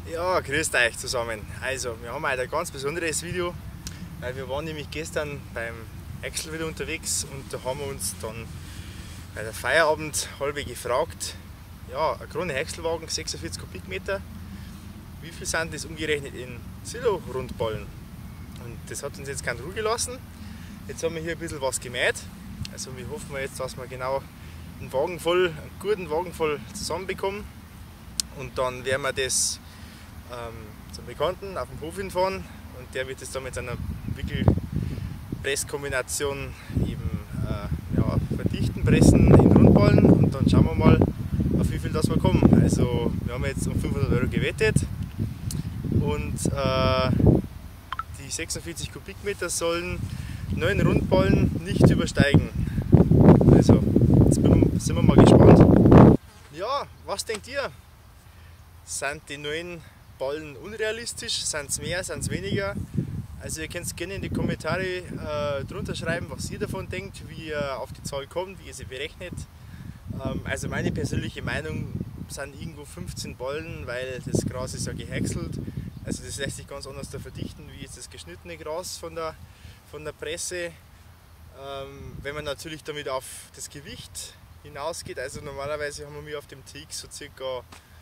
Ja, grüßt euch zusammen. Also, wir haben heute ein ganz besonderes Video, weil wir waren nämlich gestern beim Axel wieder unterwegs und da haben wir uns dann bei der Feierabend halbe gefragt, ja, ein Krone Häckselwagen, 46 Kubikmeter, wie viel sind das umgerechnet in Silo-Rundballen? Und das hat uns jetzt keine Ruhe gelassen. Jetzt haben wir hier ein bisschen was gemäht. Also wir hoffen jetzt, dass wir genau einen guten Wagen voll zusammenbekommen. Und dann werden wir das zum Bekannten auf dem Hof hinfahren und der wird es dann mit seiner Wickelpresskombination eben verdichten, pressen in Rundballen und dann schauen wir mal, auf wie viel das wir kommen. Also wir haben jetzt um 500 Euro gewettet und die 46 Kubikmeter sollen 9 Rundballen nicht übersteigen. Also jetzt sind wir mal gespannt. Ja, was denkt ihr? Sind die 9 Ballen unrealistisch? Sind es mehr? Sind es weniger? Also ihr könnt gerne in die Kommentare drunter schreiben, was ihr davon denkt, wie ihr auf die Zahl kommt, wie ihr sie berechnet. Also meine persönliche Meinung sind irgendwo 15 Ballen, weil das Gras ist ja gehäckselt. Also das lässt sich ganz anders da verdichten, wie jetzt das geschnittene Gras von der Presse. Wenn man natürlich damit auf das Gewicht hinausgeht, also normalerweise haben wir auf dem TX so circa,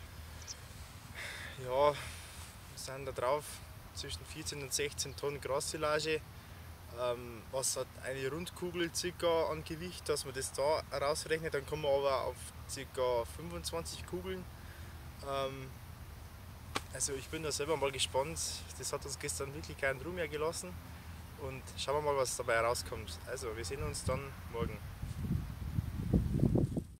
ja, sind da drauf zwischen 14 und 16 Tonnen Grassilage, was hat eine Rundkugel circa an Gewicht, dass man das da rausrechnet, dann kommen wir aber auf circa 25 Kugeln. Also ich bin da selber mal gespannt, das hat uns gestern wirklich keinen Ruhe mehr gelassen und schauen wir mal, was dabei rauskommt. Also wir sehen uns dann morgen.